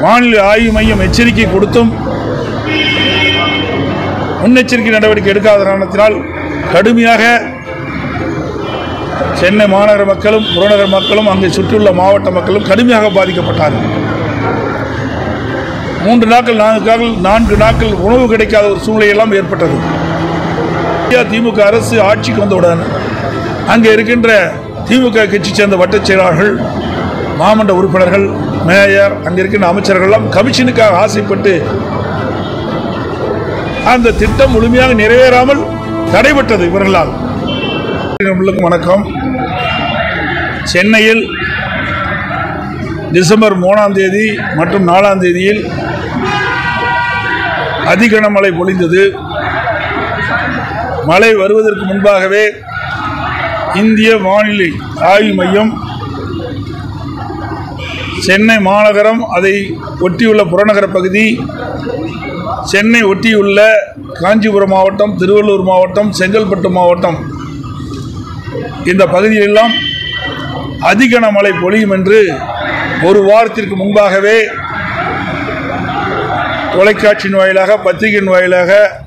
வானிலை ஆய்வு மையம் எச்சரிக்கை கொடுத்தும் முன்னெச்சரிக்கை நடவடிக்கை எடுக்காத காரணத்தினால் கடுமையாக சென்னை மாநகர மக்களும் புறநகர் மக்களும் அங்கே சுற்றியுள்ள மாவட்ட மக்களும் கடுமையாக பாதிக்கப்பட்டார்கள். 3 நாட்கள் 4 நாட்கள் உணவு கிடைக்காத ஒரு சூழ்நிலையெல்லாம் ஏற்பட்டது. திமுக அரசு ஆட்சிக்கு வந்தவுடன் அங்கே இருக்கின்ற திமுக கட்சி சேர்ந்த வட்டச் செயலாளர்கள், மாமன்ற உறுப்பினர்கள், மேயர், அங்கே இருக்கின்ற அமைச்சர்கள் எல்லாம் கமிஷனுக்காக ஆசைப்பட்டு அந்த திட்டம் முழுமையாக நிறைவேறாமல் தடைபட்டது இவர்களால். வணக்கம். சென்னையில் டிசம்பர் 3ஆம் தேதி மற்றும் 4ஆம் தேதியில் அதிகனமழை பொழிந்தது. மழை வருவதற்கு முன்பாகவே இந்திய வானிலை ஆய்வு மையம் சென்னை மாநகரம், அதை ஒட்டியுள்ள புறநகர பகுதி, சென்னை ஒட்டியுள்ள காஞ்சிபுரம் மாவட்டம், திருவள்ளூர் மாவட்டம், செங்கல்பட்டு மாவட்டம், இந்த பகுதியிலெல்லாம் அதிக மழை பொழியும் என்று ஒரு வாரத்திற்கு முன்பாகவே தொலைக்காட்சியின் வாயிலாக, பத்திரிகையின் வாயிலாக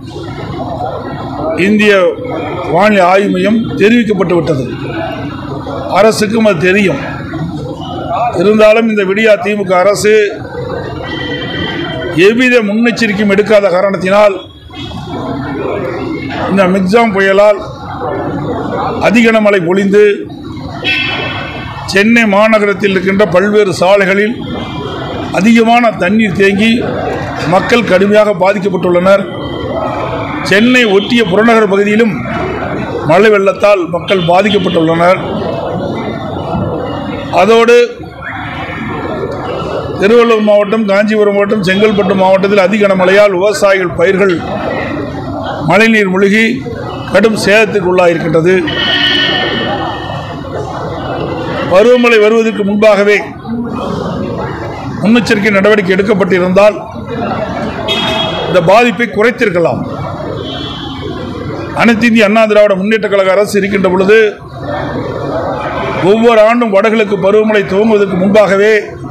இந்திய வானிலை ஆய்வு மையம் தெரிவிக்கப்பட்டு விட்டது. அரசுக்கும் அது தெரியும். இருந்தாலும் இந்த விடியா திமுக அரசு எவ்வித முன்னெச்சரிக்கையும் எடுக்காத காரணத்தினால் இந்த மிக்ஜாம் புயலால் அதிக மழை பொழிந்து சென்னை மாநகரத்தில் இருக்கின்ற பல்வேறு சாலைகளில் அதிகமான தண்ணீர் தேங்கி மக்கள் கடுமையாக பாதிக்கப்பட்டுள்ளனர். சென்னை ஒட்டிய புறநகர் பகுதியிலும் மழை வெள்ளத்தால் மக்கள் பாதிக்கப்பட்டுள்ளனர். அதோடு திருவள்ளூர் மாவட்டம், காஞ்சிபுரம் மாவட்டம், செங்கல்பட்டு மாவட்டத்தில் அதிக மழையால் விவசாயிகள் பயிர்கள் மழைநீர் மூழ்கி கடும் சேதத்திற்கு உள்ளாயிருக்கின்றது. பருவமழை வருவதற்கு முன்பாகவே முன்னெச்சரிக்கை நடவடிக்கை எடுக்கப்பட்டிருந்தால் இந்த பாதிப்பை குறைத்திருக்கலாம். அனைத்து இந்திய அண்ணா திராவிட முன்னேற்ற கழக அரசு இருக்கின்ற பொழுது ஒவ்வொரு ஆண்டும் வடகிழக்கு பருவமழை துவங்குவதற்கு முன்பாகவே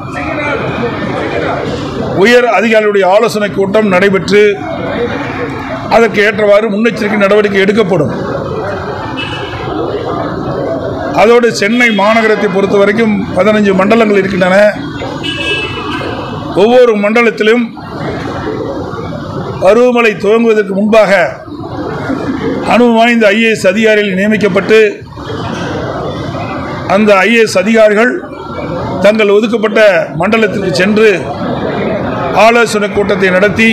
உயர் அதிகாரிகளுடைய ஆலோசனை கூட்டம் நடைபெற்று அதற்கு ஏற்றவாறு முன்னெச்சரிக்கை நடவடிக்கை எடுக்கப்படும். அதோடு சென்னை மாநகரத்தை பொறுத்த வரைக்கும் 15 மண்டலங்கள் இருக்கின்றன. ஒவ்வொரு மண்டலத்திலும் பருவமழை துவங்குவதற்கு முன்பாக அனுபவம் வாய்ந்த IAS அதிகாரிகள் நியமிக்கப்பட்டு அந்த IAS அதிகாரிகள் தங்கள் ஒதுக்கப்பட்ட மண்டலத்திற்கு சென்று ஆலோசனை கூட்டத்தை நடத்தி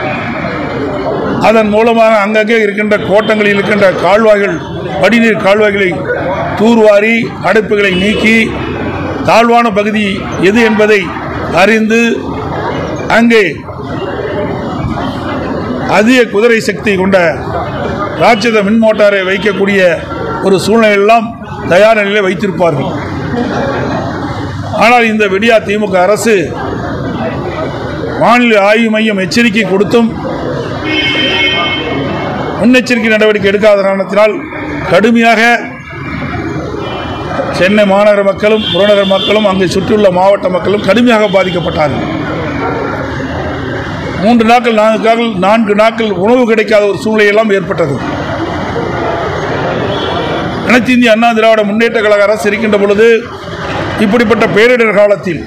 அதன் மூலமாக அங்கங்கே இருக்கின்ற கோட்டங்களில் இருக்கின்ற கால்வாய்கள், வடிநீர் கால்வாய்களை தூர்வாரி அடைப்புகளை நீக்கி தாழ்வான பகுதி எது என்பதை அறிந்து அங்கே அதிக குதிரை சக்தி கொண்ட ராட்சத மின் மோட்டாரை வைக்கக்கூடிய ஒரு சூழ்நிலையெல்லாம் தயார் நிலையில் வைத்திருப்பார்கள். ஆனால் இந்த விடியா திமுக அரசு வானிலை ஆய்வு மையம் எச்சரிக்கை கொடுத்தும் முன்னெச்சரிக்கை நடவடிக்கை எடுக்காத காரணத்தினால் கடுமையாக சென்னை மாநகர மக்களும் புறநகர் மக்களும் அங்கே சுற்றியுள்ள மாவட்ட மக்களும் கடுமையாக பாதிக்கப்பட்டார்கள். 3 நாட்கள் 4 நாட்கள் உணவு கிடைக்காத ஒரு சூழ்நிலையெல்லாம் ஏற்பட்டது. அனைத்து இந்திய அண்ணா திராவிட முன்னேற்ற கழக அரசு இருக்கின்ற பொழுது இப்படிப்பட்ட பேரிடர் காலத்தில்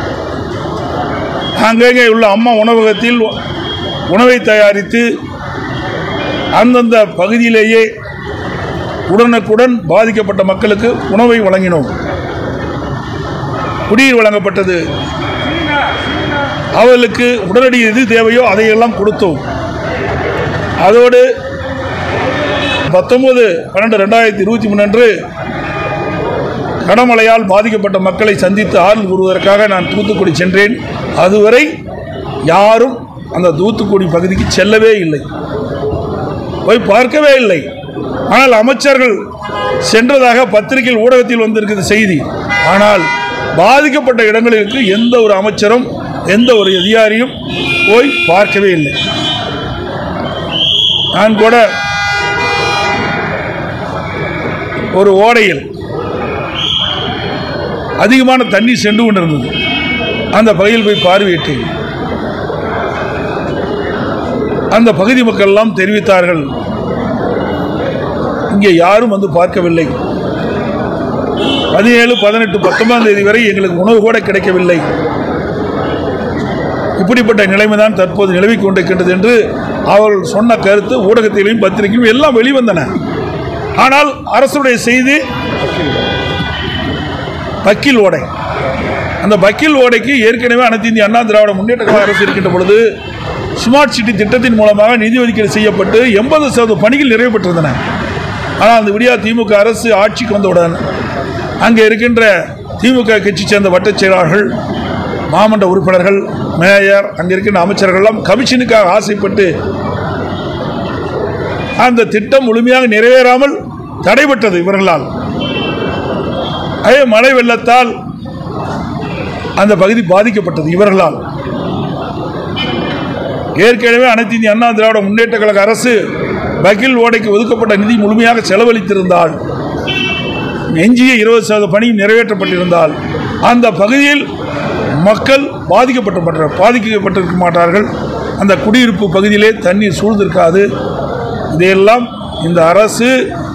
அங்கங்கே உள்ள அம்மா உணவகத்தில் உணவை தயாரித்து அந்தந்த பகுதியிலேயே உடனுக்குடன் பாதிக்கப்பட்ட மக்களுக்கு உணவை வழங்கினோம். குடிநீர் வழங்கப்பட்டது. அவர்களுக்கு உடனடி எது தேவையோ அதையெல்லாம் கொடுத்தோம். அதோடு 19/12/2023 அன்று கனமழையால் பாதிக்கப்பட்ட மக்களை சந்தித்து ஆறுதல் கூறுவதற்காக நான் தூத்துக்குடி சென்றேன். அதுவரை யாரும் அந்த தூத்துக்குடி பகுதிக்கு செல்லவே இல்லை, போய் பார்க்கவே இல்லை. ஆனால் அமைச்சர்கள் சென்றதாக பத்திரிகையில் ஊடகத்தில் வந்திருக்கிறது செய்தி. ஆனால் பாதிக்கப்பட்ட இடங்களுக்கு எந்த ஒரு அமைச்சரும் எந்த ஒரு அதிகாரியும் போய் பார்க்கவே இல்லை. நான் கூட ஒரு ஓடையில் அதிகமான தண்ணீர் சென்று கொண்டிருந்தது. அந்த பகுதியில் போய் பார்வையிட்டேன். அந்த பகுதி மக்கள் எல்லாம் தெரிவித்தார்கள், இங்கே யாரும் வந்து பார்க்கவில்லை. 17, 18, 19ஆம் தேதி வரை எங்களுக்கு உணவு கூட கிடைக்கவில்லை. இப்படிப்பட்ட நிலைமைதான் தற்போது நிலவிக் கொண்டிருக்கின்றது என்று அவர்கள் சொன்ன கருத்து ஊடகத்திலும் பத்திரிகையிலும் எல்லாம் வெளிவந்தன. ஆனால் அரசுடைய செய்தி வக்கீல் ஓடை, அந்த வக்கீல் ஓடைக்கு ஏற்கனவே அனைத்து இந்திய அண்ணா திராவிட முன்னேற்ற கழக அரசு இருக்கின்ற பொழுது ஸ்மார்ட் சிட்டி திட்டத்தின் மூலமாக நிதி ஒதுக்கீடு செய்யப்பட்டு 80% பணிகள் நிறைவு பெற்றிருந்தன. ஆனால் அந்த விடியா திமுக அரசு ஆட்சிக்கு வந்தவுடன் அங்கே இருக்கின்ற திமுக கட்சி சேர்ந்த வட்டச் செயலாளர்கள், மாமன்ற உறுப்பினர்கள், மேயர், அங்கே இருக்கின்ற அமைச்சர்கள் எல்லாம் கமிஷனுக்காக ஆசைப்பட்டு அந்த திட்டம் முழுமையாக நிறைவேறாமல் தடைபட்டது இவர்களால். அதே மழை வெள்ளத்தால் அந்த பகுதி பாதிக்கப்பட்டது இவர்களால். ஏற்கனவே அனைத்து இந்திய அண்ணா திராவிட முன்னேற்ற கழக அரசு வக்கீல் ஓடைக்கு ஒதுக்கப்பட்ட நிதி முழுமையாக செலவழித்திருந்தால், எஞ்சிய 20% பணி நிறைவேற்றப்பட்டிருந்தால் அந்த பகுதியில் மக்கள் பாதிக்கப்பட்டிருக்க மாட்டார்கள். அந்த குடியிருப்பு பகுதியிலே தண்ணீர் சூழ்ந்திருக்காது. இதையெல்லாம் இந்த அரசு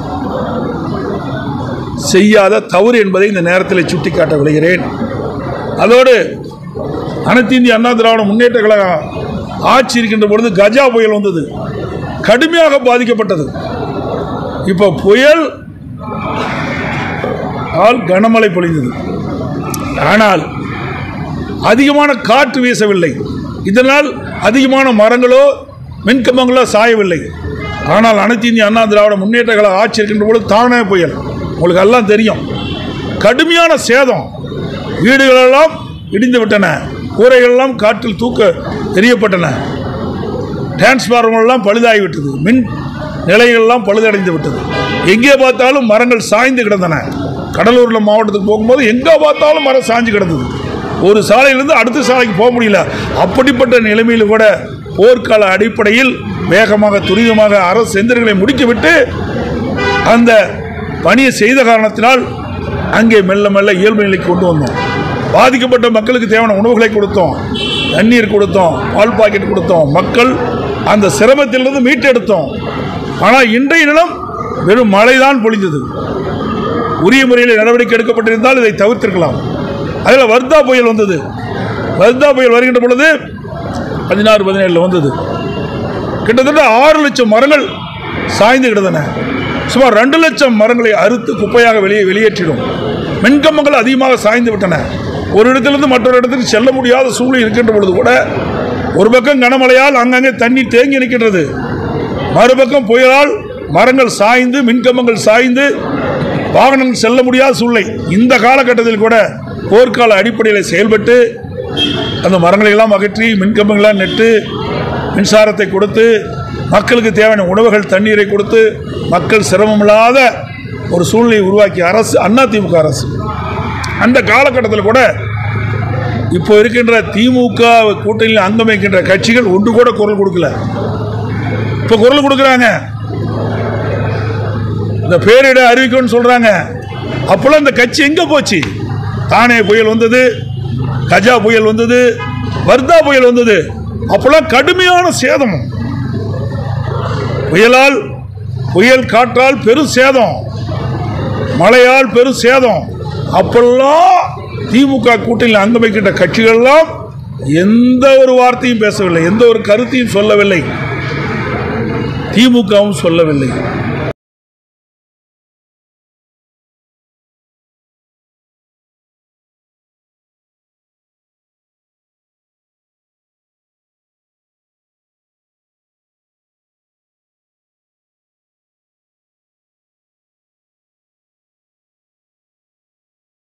செய்யாத தவறு என்பதை இந்த நேரத்தில் சுட்டிக்காட்ட விளைகிறேன். அதோடு அனைத்து இந்திய அண்ணா திராவிட முன்னேற்ற கழக ஆட்சி இருக்கின்ற பொழுது கஜா புயல் வந்தது, கடுமையாக பாதிக்கப்பட்டது. இப்போ புயல் கனமழை பொழிந்தது, ஆனால் அதிகமான காற்று வீசவில்லை. இதனால் அதிகமான மரங்களோ மின்கம்பங்களோ சாயவில்லை. ஆனால் அனைத்து இந்திய அண்ணா திராவிட முன்னேற்ற கழக ஆட்சி இருக்கின்ற பொழுது தானே புயல், உங்களுக்கு எல்லாம் தெரியும், கடுமையான சேதம். வீடுகளெல்லாம் இடிந்து விட்டன, கூரைகளெல்லாம் காற்றில் தூக்க எரியப்பட்டன, டிரான்ஸ்பார்மர்லாம் பழுதாகிவிட்டது, மின் நிலையங்கள்லாம் பழுதடைந்து விட்டது. எங்கே பார்த்தாலும் மரங்கள் சாய்ந்து கிடந்தன. கடலூரில் மாவட்டத்துக்கு போகும்போது எங்கே பார்த்தாலும் மரம் சாய்ந்து கிடந்தது. ஒரு சாலையிலிருந்து அடுத்த சாலைக்கு போக முடியல. அப்படிப்பட்ட நிலைமையில் கூட போர்க்கால அடிப்படையில் வேகமாக துரிதமாக அரசு எந்திரங்களை முடித்துவிட்டு அந்த பணியை செய்த காரணத்தினால் அங்கே மெல்ல மெல்ல இயல்பு நிலைக்கு கொண்டு வந்தோம். பாதிக்கப்பட்ட மக்களுக்கு தேவையான உணவுகளை கொடுத்தோம், தண்ணீர் கொடுத்தோம், பால் பாக்கெட் கொடுத்தோம். மக்கள் அந்த சிரமத்திலிருந்து மீட்டெடுத்தோம். ஆனால் இன்றைய நிலம் வெறும் மழைதான் பொழிந்தது. உரிய முறையில் நடவடிக்கை எடுக்கப்பட்டிருந்தால் இதை தவிர்த்திருக்கலாம். அதில் வர்தா புயல் வந்தது. வர்தா புயல் வருகின்ற பொழுது 16, 17 வந்தது. கிட்டத்தட்ட 6 லட்சம் மரங்கள் சாய்ந்து கிடந்தன. சுமார் 2 லட்சம் மரங்களை அறுத்து குப்பையாக வெளியேற்றிடும். மின்கம்பங்கள் அதிகமாக சாய்ந்து விட்டன. ஒரு இடத்திலிருந்து மற்றொரு இடத்துக்கு செல்ல முடியாத சூழ்நிலை இருக்கின்ற பொழுது கூட ஒரு பக்கம் கனமழையால் அங்கங்கே தண்ணீர் தேங்கி நிற்கின்றது, மறுபக்கம் புயலால் மரங்கள் சாய்ந்து மின்கம்பங்கள் சாய்ந்து வாகனங்கள் செல்ல முடியாத சூழ்நிலை. இந்த காலகட்டத்தில் கூட போர்க்கால அடிப்படையில் செயல்பட்டு அந்த மரங்களை எல்லாம் அகற்றி மின்கம்பங்களாம் நெட்டு மின்சாரத்தை கொடுத்து மக்களுக்கு தேவையான உணவுகள் தண்ணீரை கொடுத்து மக்கள் சிரமமில்லாத ஒரு சூழ்நிலையை உருவாக்கிய அரசு அதிமுக அரசு. அந்த காலகட்டத்தில் கூட இப்போ இருக்கின்ற திமுக கூட்டணியில் அங்கம் வைக்கின்ற கட்சிகள் ஒன்று கூட குரல் கொடுக்கல. இப்போ குரல் கொடுக்குறாங்க, இந்த பேரிட அறிவிக்கணும்னு சொல்றாங்க. அப்போல்லாம் இந்த கட்சி எங்க போச்சு? தானே புயல் வந்தது, கஜா புயல் வந்தது, வர்தா புயல் வந்தது. அப்போல்லாம் கடுமையான சேதம், புயல் காற்றால் பெரும் சேதம், மழையால் பெரும் சேதம். அப்பெல்லாம் திமுக கூட்டணியில் அங்கம் வைக்கின்ற கட்சிகள் எல்லாம் எந்த ஒரு வார்த்தையும் பேசவில்லை, எந்த ஒரு கருத்தையும் சொல்லவில்லை, திமுகவும் சொல்லவில்லை.